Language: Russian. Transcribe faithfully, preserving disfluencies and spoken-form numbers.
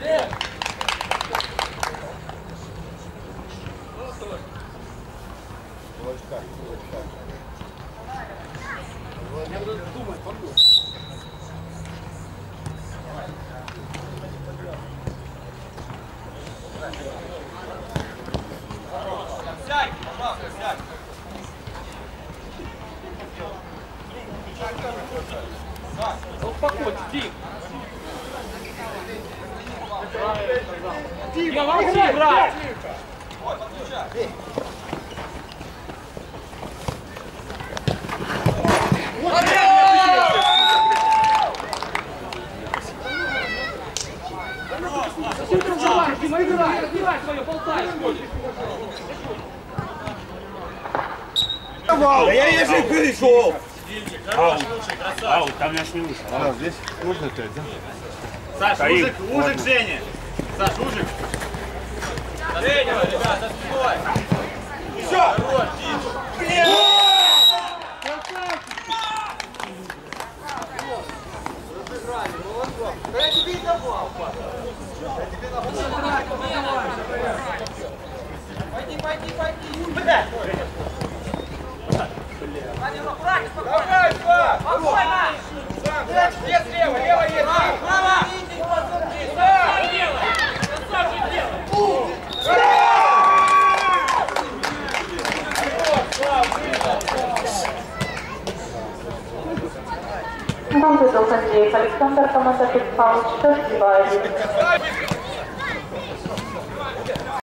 Сядь, пожалуйста, сядь. Успокойся, Дим. Дима, молчи, брат! Вот, подключай. Зачем ты разговариваешь? Дима, играй! Играй свое, болтай! Да я ежик перешел! Аут, аут, там мяч не вышел. А, здесь можно опять, да? Саш, Стоим. ужик, ужик, Женя. Саш, ужик. Женя, ребят, за спиной! Все! Хорош, Дима! Разыграли, молодцом! Да я тебе и давал, папа! Я тебе давал! Пойди, пойди, пойди! Блядь! Давай, Пап! Спокойно! Есть лево, лево есть! Право! Там выдал Андреев Александр, команда Петпауч, что сбивает.